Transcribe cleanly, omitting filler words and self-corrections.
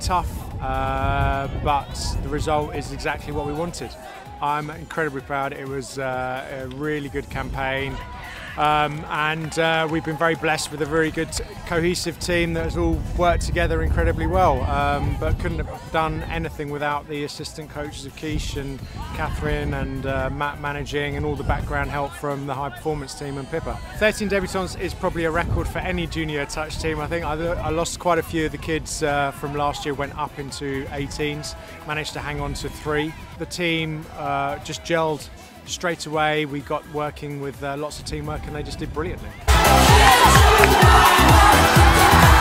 tough, but the result is exactly what we wanted. I'm incredibly proud. It was a really good campaign, and we've been very blessed with a very good cohesive team that has all worked together incredibly well, but couldn't have done anything without the assistant coaches of Keish and Catherine and Matt managing, and all the background help from the high performance team and Pippa. 13 debutants is probably a record for any junior touch team. I think I lost quite a few of the kids from last year, went up into 18s, managed to hang on to 3. The team just gelled straight away. We got working with lots of teamwork, and they just did brilliantly.